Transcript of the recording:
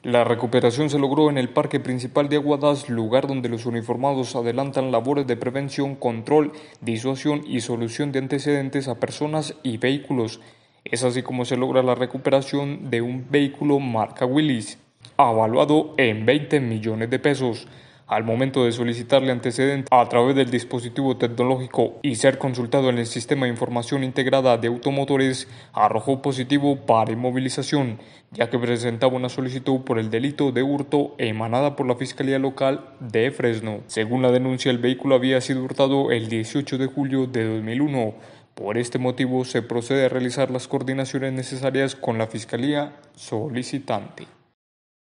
La recuperación se logró en el Parque Principal de Aguadas, lugar donde los uniformados adelantan labores de prevención, control, disuasión y solución de antecedentes a personas y vehículos. Es así como se logra la recuperación de un vehículo marca Willys, avaluado en 20 millones de pesos. Al momento de solicitarle antecedentes a través del dispositivo tecnológico y ser consultado en el Sistema de Información Integrada de Automotores, arrojó positivo para inmovilización, ya que presentaba una solicitud por el delito de hurto emanada por la Fiscalía Local de Fresno. Según la denuncia, el vehículo había sido hurtado el 18 de julio de 2001. Por este motivo, se procede a realizar las coordinaciones necesarias con la Fiscalía solicitante.